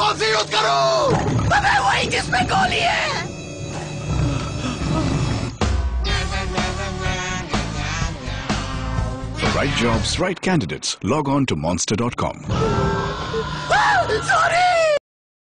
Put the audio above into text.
कौन सी यूज करूं? मैं वही जिसमें गोली है। For right jobs, right candidates, log on to monster.com. Sorry.